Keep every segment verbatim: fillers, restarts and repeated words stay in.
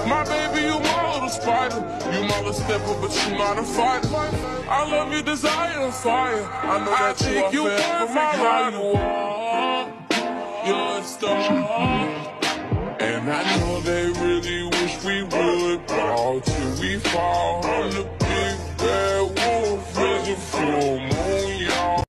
My baby, you my little spider. You my little stepper, but you not a fighter. I love your desire and fire. I know that I you are fair for my rider. You are, you're a star. And I know they really wish we would, but all till we fall. I'm the big bad wolf, ready for a moon, y'all.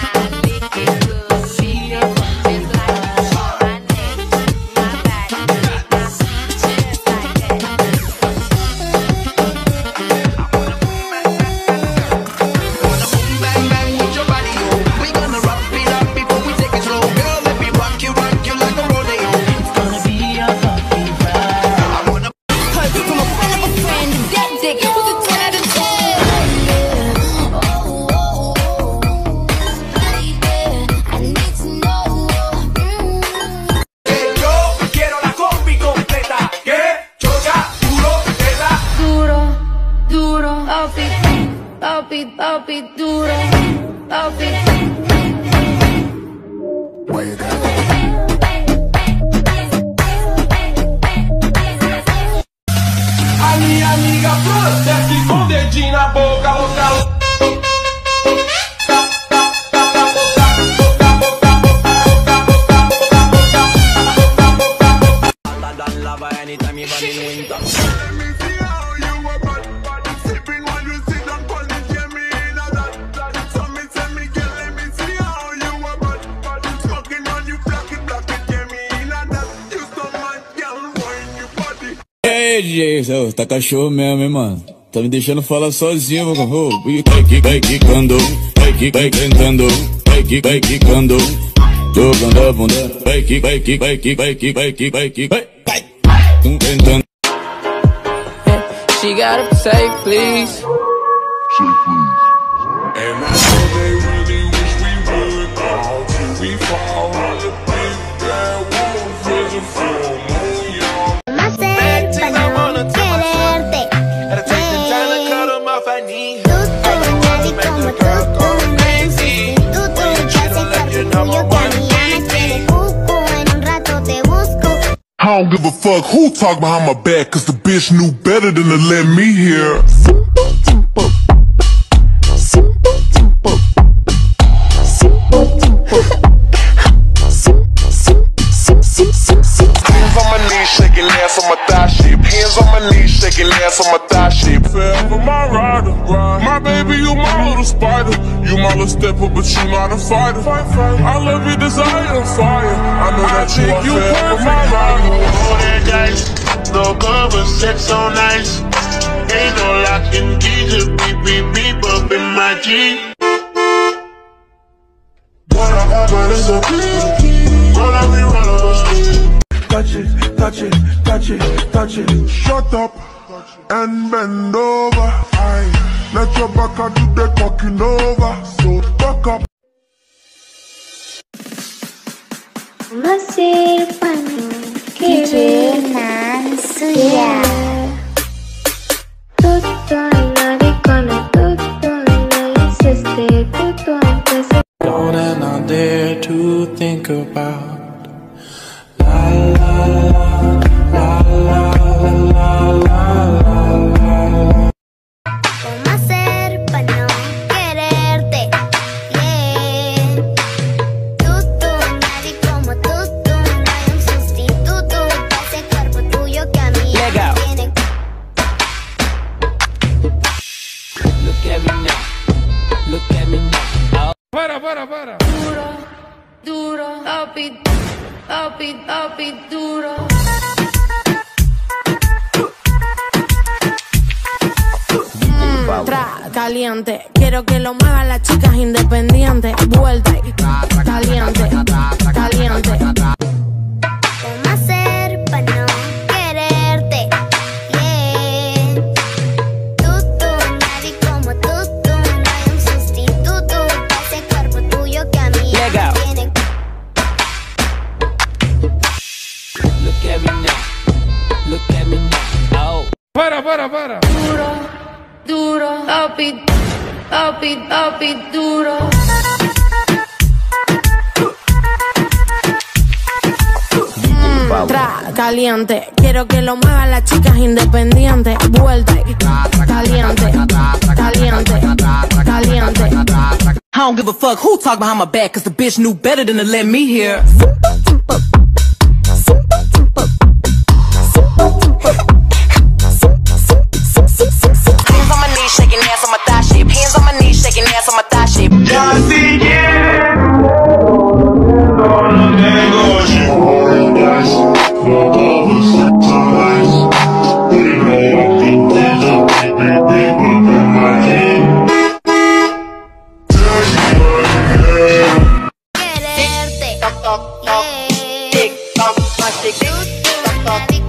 Papi, papi, duro, papi. Where you got A minha amiga desce com o dedinho na boca, boca, boca. Ei, D J, tá cachorro mesmo, hein, mano? Tá me deixando falar sozinho, mano. Vai que vai quicando, vai que vai cantando, vai que vai quicando, jogando a bunda, vai que vai que vai que vai que vai que vai que vai, vai, cantando. She gotta say please. Say please. And I know they really wish we would, all till we fall. On the big bad wolf, vision for a moon, y'all. I don't give a fuck who talk behind my back, cause the bitch knew better than to let me hear. simple, simple, simple, simple, simple, simple, simple, simple, simple, simple. Hands on my knees, shaking ass on my thigh shape. Hands on my knees, shaking ass on my thigh shape. Forever my rider, my baby, you my little spider. You my little stepper, but you not a fighter. I love your desire and fire. I know that you are forever my rider. Roll that dice, no cover, sex so nice. Ain't no locking keys, just beep beep beep up in my G. What I got is a beat. Roll up and roll up. Touch it, touch it, touch it, touch it. Shut up and bend over. Aye. Let your back do the talking over. So back up. Masih panas kiri Nansuya. Tutto nari kono tutto esiste tutto antes. More than I dare to think about. La la la la la la la la. ¿Cómo hacer para no quererte? Yeah. Tú, tú, nadie como tú, tú. No hay un sustituto para ese cuerpo tuyo que a mí me tiene. Look at me now, look at me now. Para, para, para. Duro, duro, papi, papi, papi, duro. Mm, tra, caliente, quiero que lo muevan las chicas independientes. Vuelta y caliente, caliente. ¿Cómo hacer para no quererte? Yeah. Tú, tú, nadie como tú, tú. No hay un sustituto para ese cuerpo tuyo que a mí me tiene. Look at me now, look at me now. Oh. Para, para, para. Duro, duro, papi, papi, papi, duro. Mm, tra, caliente. Quiero que lo muevan las chicas independientes. Vuelta y caliente, caliente, caliente. I don't give a fuck who talk behind my back, cause the bitch knew better than to let me hear. Hands on my knees, shaking ass on my thigh shape. Hands on my knees, shaking ass on my thigh shape. Ya si quieres, no lo negocio. No vamos a tomar. We know I think there's a big, big, big one in my head. Quererte, Tik Tok, Tik Tok, yeah. Tik Tok, Tú, tú,